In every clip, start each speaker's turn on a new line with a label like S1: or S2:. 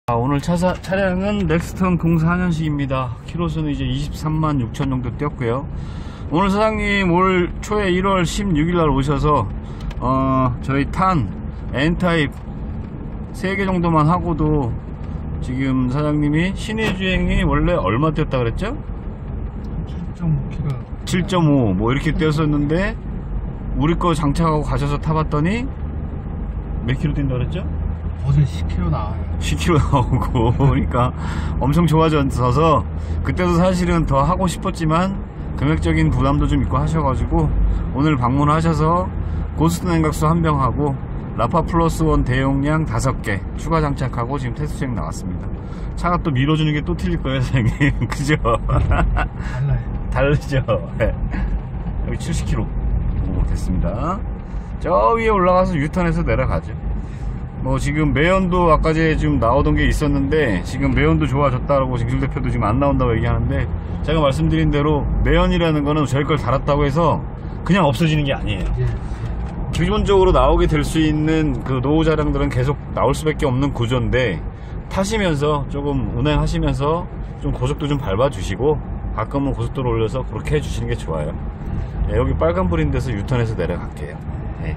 S1: 오늘 차량은 렉스턴 04년식입니다. 키로수는 이제 23만 6천 정도 뛰었고요. 오늘 사장님 올 초에 1월 16일날 오셔서 저희 탄 N타입 3개 정도만 하고도 지금 사장님이 시내 주행이 원래 얼마 뛰었다 그랬죠?
S2: 7.5km
S1: 7.5 뭐 이렇게 뛰었었는데 우리 거 장착하고 가셔서 타봤더니 몇 킬로 뛴다 그랬죠?
S2: 어제 10km 나와요.
S1: 10km 나오고 그러니까 엄청 좋아져서 그때도 사실은 더 하고 싶었지만 금액적인 부담도 좀 있고 하셔가지고 오늘 방문하셔서 고스트 냉각수 한 병하고 라파 플러스 원 대용량 5개 추가 장착하고 지금 테스트 주행 나왔습니다. 차가 또 밀어주는 게 또 틀릴 거예요 사장님. 그죠?
S2: 달라요.
S1: 다르죠. 네. 여기 70km 됐습니다. 저 위에 올라가서 유턴해서 내려가죠. 뭐 지금 매연도 아까 전에 지금 나오던 게 있었는데 지금 매연도 좋아졌다라고 김길 대표도 지금 안 나온다고 얘기하는데 제가 말씀드린 대로 매연이라는 거는 저희 걸 달았다고 해서 그냥 없어지는 게 아니에요. 기본적으로 나오게 될 수 있는 그 노후 차량들은 계속 나올 수밖에 없는 구조인데 타시면서 조금 운행하시면서 좀 고속도 좀 밟아주시고 가끔은 고속도로 올려서 그렇게 해주시는 게 좋아요. 네, 여기 빨간불인 데서 유턴해서 내려갈게요. 네.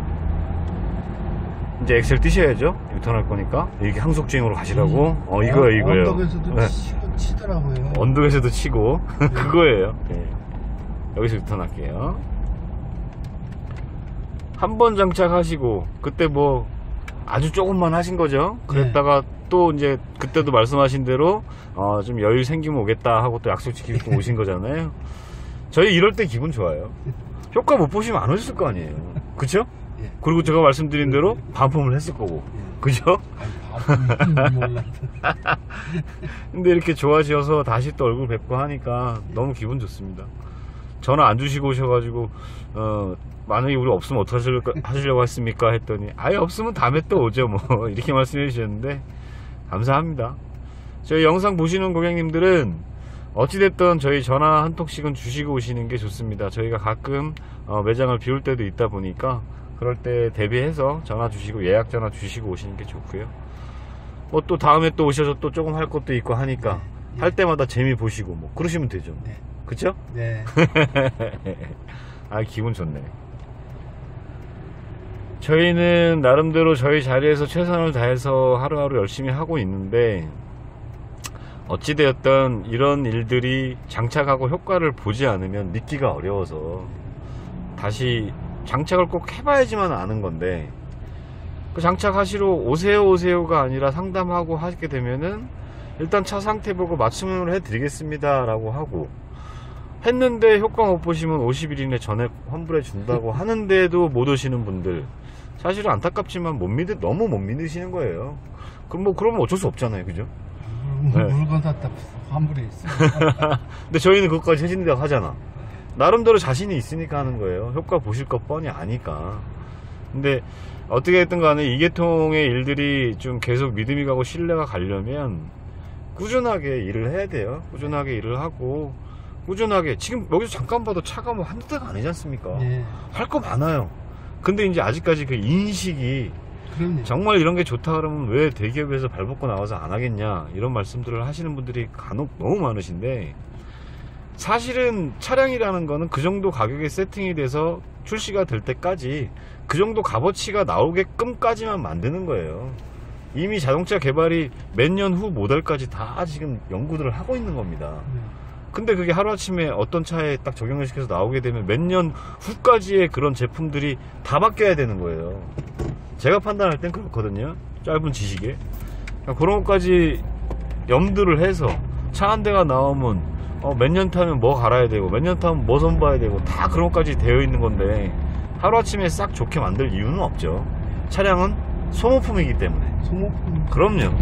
S1: 이제 엑셀 뛰셔야죠. 유턴할 거니까 이렇게 항속주행으로 가시라고. 이거예요.
S2: 언덕에서도
S1: 네.
S2: 치더라고요.
S1: 언덕에서도 치고 그거예요. 네. 여기서 유턴할게요. 한 번 장착하시고 그때 뭐 아주 조금만 하신 거죠. 그랬다가 또 이제 그때도 말씀하신 대로 좀 여유 생기면 오겠다 하고 또 약속 지키고 오신 거잖아요. 저희 이럴 때 기분 좋아요. 효과 못 보시면 안 오셨을 거 아니에요. 그쵸? 그리고 제가 말씀드린 대로 반품을 했을 거고. 그죠? 근데 이렇게 좋아지셔서 다시 또 얼굴 뵙고 하니까 너무 기분 좋습니다. 전화 안 주시고 오셔가지고 만약에 우리 없으면 어떻게 하시려고 했습니까? 했더니 아예 없으면 다음에 또 오죠 뭐 이렇게 말씀해 주셨는데 감사합니다. 저희 영상 보시는 고객님들은 어찌됐든 저희 전화 한 통씩은 주시고 오시는 게 좋습니다. 저희가 가끔 매장을 비울 때도 있다 보니까 그럴 때 대비해서 전화 주시고 예약 전화 주시고 오시는 게 좋고요. 뭐 또 다음에 또 오셔서 또 조금 할 것도 있고 하니까 할 때마다 재미 보시고 뭐 그러시면 되죠. 그쵸?
S2: 네.
S1: 아 기분 좋네. 저희는 나름대로 저희 자리에서 최선을 다해서 하루하루 열심히 하고 있는데 어찌되었든 이런 일들이 장착하고 효과를 보지 않으면 믿기가 어려워서 다시 장착을 꼭 해봐야지만 아는 건데 그 장착하시러 오세요가 아니라 상담하고 하게 되면은 일단 차 상태 보고 맞춤을 해드리겠습니다 라고 하고 했는데 효과 못 보시면 50일 이내 전액 환불해 준다고 하는데도 못 오시는 분들 사실은 안타깝지만 너무 못 믿으시는 거예요. 그럼 뭐 그러면 어쩔 수 없잖아요. 그죠?
S2: 물건 샀다 환불이 있어.
S1: 근데 저희는 그것까지 해준다고 하잖아. 나름대로 자신이 있으니까 하는 거예요. 효과 보실 것 뻔히 아니까. 근데 어떻게 했든 간에 이 계통의 일들이 좀 계속 믿음이 가고 신뢰가 가려면 꾸준하게 일을 해야 돼요. 꾸준하게 일을 하고 꾸준하게 지금 여기서 잠깐 봐도 차가 뭐 한두 대가 아니지 않습니까? 할 거 많아요. 근데 이제 아직까지 그 인식이 정말 이런 게 좋다 그러면 왜 대기업에서 발벗고 나와서 안 하겠냐 이런 말씀들을 하시는 분들이 간혹 너무 많으신데 사실은 차량이라는 거는 그 정도 가격에 세팅이 돼서 출시가 될 때까지 그 정도 값어치가 나오게끔까지만 만드는 거예요. 이미 자동차 개발이 몇 년 후 모델까지 다 지금 연구들을 하고 있는 겁니다. 근데 그게 하루아침에 어떤 차에 딱 적용을 시켜서 나오게 되면 몇 년 후까지의 그런 제품들이 다 바뀌어야 되는 거예요. 제가 판단할 땐 그렇거든요. 짧은 지식에 그런 것까지 염두를 해서 차 한 대가 나오면 몇 년 타면 뭐 갈아야 되고 몇 년 타면 뭐 선봐야 되고 다 그런 것까지 되어 있는 건데 하루아침에 싹 좋게 만들 이유는 없죠. 차량은 소모품이기 때문에.
S2: 소모품.
S1: 그럼요.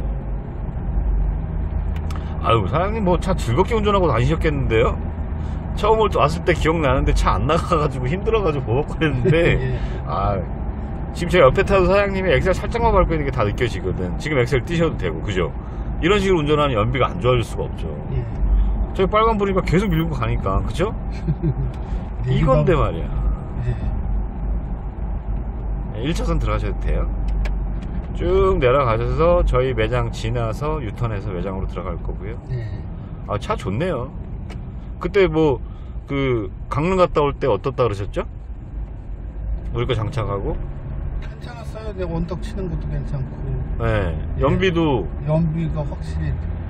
S1: 아유 사장님 뭐 차 즐겁게 운전하고 다니셨겠는데요? 처음 왔을 때 기억나는데 차 안 나가가지고 힘들어가지고 버벅거렸는데 아 지금 제 옆에 타도 사장님이 엑셀 살짝만 밟고 있는 게 다 느껴지거든. 지금 엑셀 뛰셔도 되고 그죠? 이런 식으로 운전하는 연비가 안 좋아질 수가 없죠. 저기 빨간불이니까 계속 밀고 가니까 그죠? 이건데 말이야. 1차선 들어가셔도 돼요. 쭉 내려가셔서 저희 매장 지나서 유턴해서 매장으로 들어갈 거고요.
S2: 네.
S1: 아, 차 좋네요. 그때 뭐 그 강릉 갔다 올 때 어떻다 그러셨죠? 우리 거 장착하고.
S2: 괜찮았어요. 내가 원덕 치는 것도 괜찮고.
S1: 네. 연비도
S2: 연비가 확실히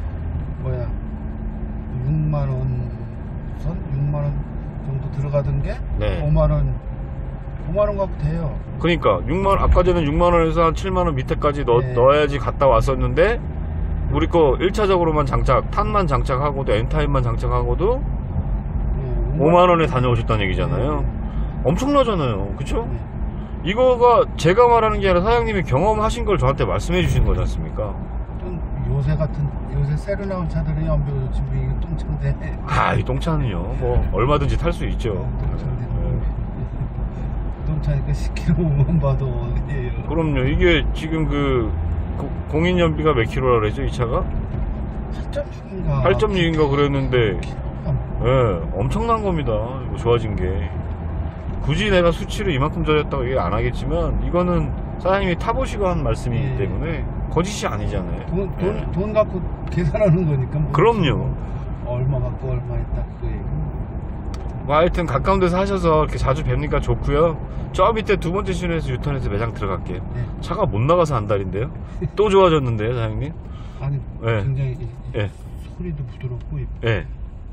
S2: 6만원 선? 6만원 정도 들어가던 게
S1: 네.
S2: 5만원 갖고 돼요.
S1: 그러니까 6만 아까 전에 6만 원에서 한 7만 원 밑에까지
S2: 네.
S1: 넣어야지 갔다 왔었는데 우리 거 1차적으로만 장착, 탄만 장착하고도 엔타임만 장착하고도 5만 원에 다녀오셨다는 얘기잖아요.
S2: 엄청나잖아요.
S1: 그쵸?
S2: 네.
S1: 이거가 제가 말하는 게 아니라 사장님이 경험하신 걸 저한테 말씀해 주시는 거지 않습니까?
S2: 좀 요새 새로 나온 차들은 연비가 좋지 이게 똥차인데.
S1: 아, 이 똥차는요. 뭐 얼마든지 탈 수 있죠.
S2: 똥차니까 10km만 봐도 어디에요.
S1: 그럼요. 이게 지금 그 공인 연비가 몇 킬로라 그랬죠, 이 차가?
S2: 8.6인가
S1: 8.6인가 그랬는데 예, 엄청난 겁니다. 이거 좋아진 게. 굳이 내가 수치를 이만큼 줄였다고 얘기 안 하겠지만 이거는 사장님이 타보시고 한 말씀이기
S2: 예.
S1: 때문에 거짓이 아니잖아요.
S2: 돈 갖고 계산하는 거니까. 뭐
S1: 그럼요.
S2: 얼마 갖고 얼마 했다 그거 얘기.
S1: 뭐 하여튼 가까운 데서 하셔서 이렇게 자주 뵈니까 좋고요. 저 밑에 두 번째 신호에서 유턴해서 매장 들어갈게요.
S2: 네.
S1: 차가 못 나가서 한 달인데요. 또 좋아졌는데요, 사장님?
S2: 아니
S1: 네.
S2: 굉장히
S1: 예.
S2: 소리도 부드럽고
S1: 예.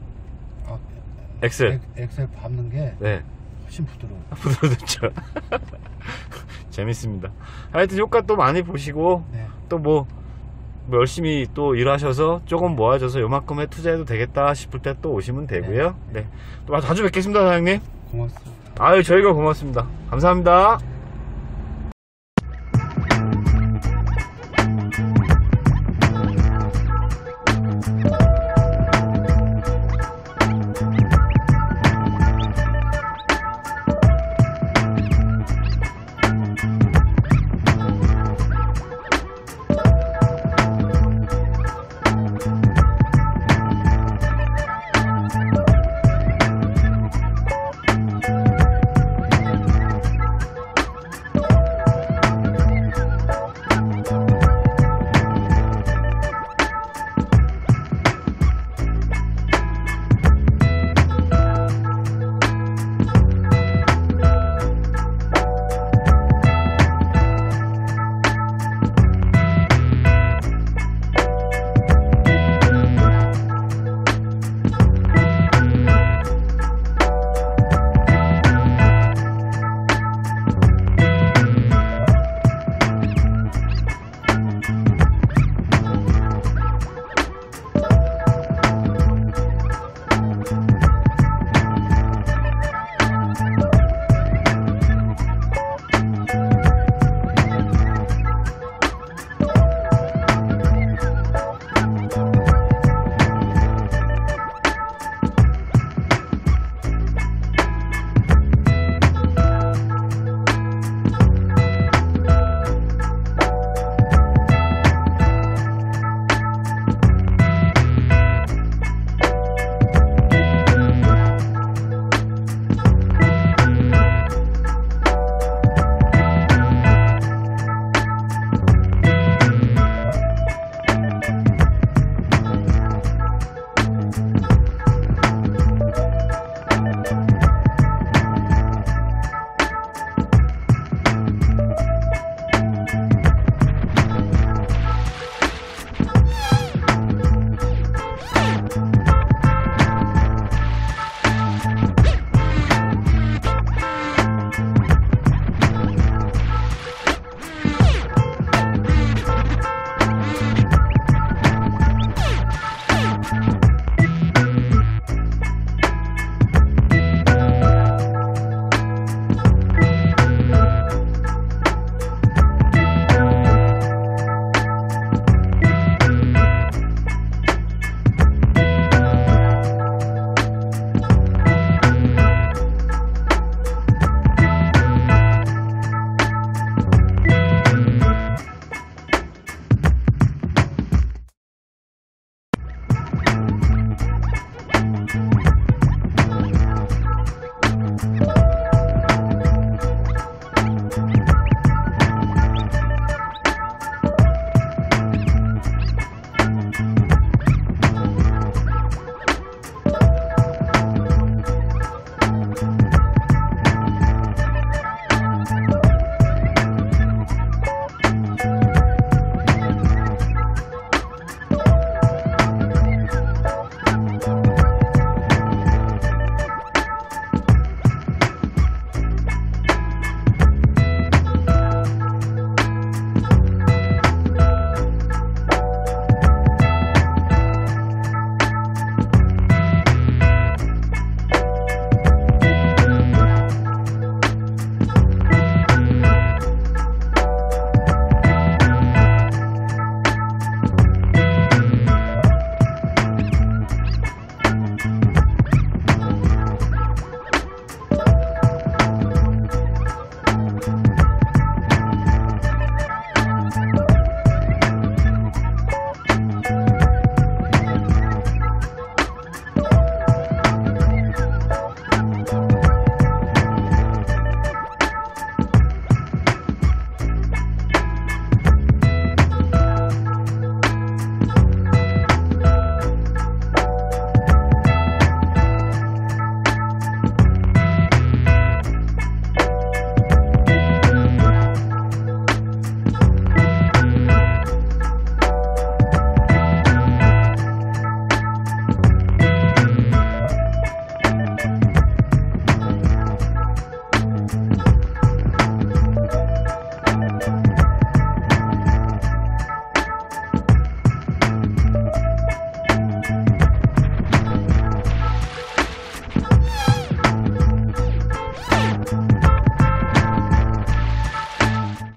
S1: 엑셀.
S2: 엑셀 밟는 게
S1: 네.
S2: 훨씬 부드러워.
S1: 부드러졌죠. 재밌습니다. 하여튼 효과 또 많이 보시고
S2: 네.
S1: 또 뭐 열심히 또 일하셔서 조금 모아져서 요만큼에 투자해도 되겠다 싶을 때 또 오시면 되고요. 네. 또 자주 뵙겠습니다, 사장님.
S2: 고맙습니다.
S1: 아유, 저희가 고맙습니다. 감사합니다.